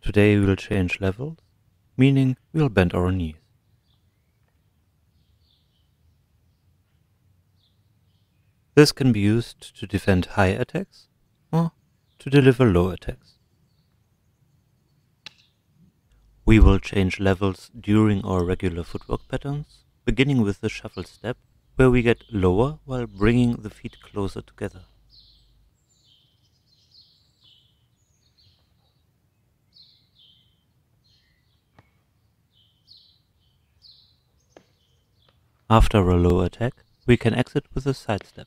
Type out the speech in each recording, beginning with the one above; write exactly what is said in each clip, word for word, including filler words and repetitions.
Today we will change levels, meaning we will bend our knees. This can be used to defend high attacks or to deliver low attacks. We will change levels during our regular footwork patterns, beginning with the shuffle step, where we get lower while bringing the feet closer together. After a low attack, we can exit with a side step.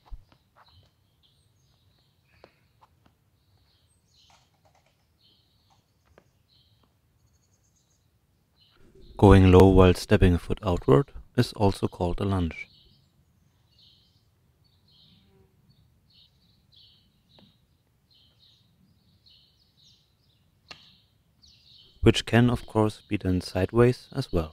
Going low while stepping a foot outward is also called a lunge. Which can of course be done sideways as well.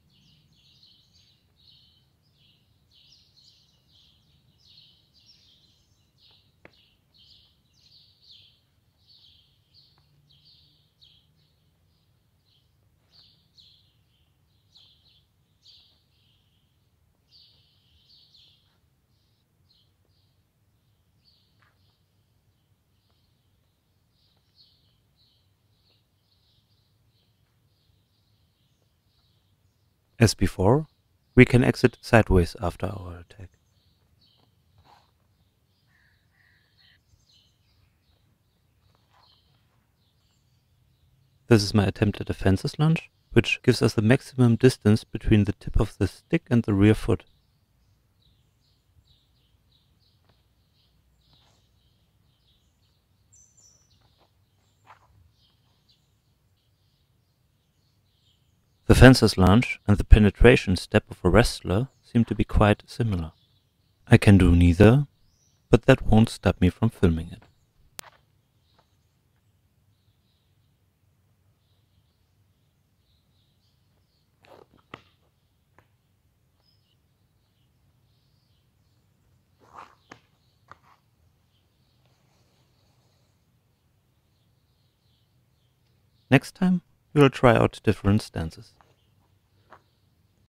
As before, we can exit sideways after our attack. This is my attempt at a fences lunge, which gives us the maximum distance between the tip of the stick and the rear foot. The fences lunge and the penetration step of a wrestler seem to be quite similar. I can do neither, but that won't stop me from filming it. Next time, we will try out different stances.